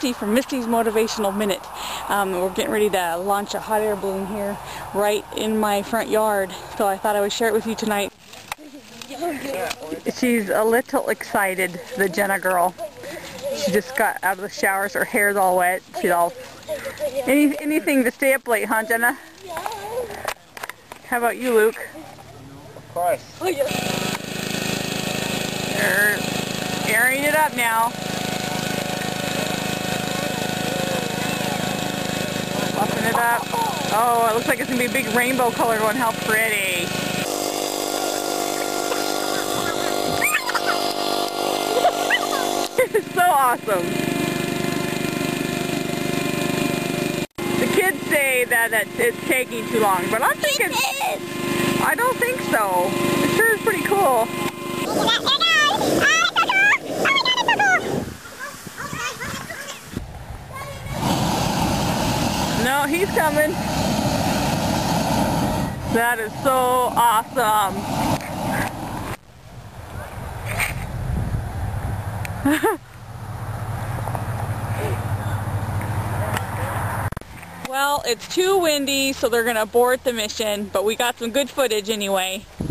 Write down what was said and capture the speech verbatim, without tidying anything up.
Misty from Misty's Motivational Minute. Um, we're getting ready to launch a hot air balloon here right in my front yard, so I thought I would share it with you tonight. She's a little excited, the Jenna girl. She just got out of the showers, her hair's all wet. She's all... Any, anything to stay up late, huh, Jenna? How about you, Luke? Of course. They're airing it up now. Fluffing it up. Oh, it looks like it's going to be a big rainbow color one. How pretty. It's so awesome. The kids say that it's taking too long, but I think it's... I don't think so. It sure is pretty cool. No, he's coming. That is so awesome. Well, it's too windy, so they're going to abort the mission, but we got some good footage anyway.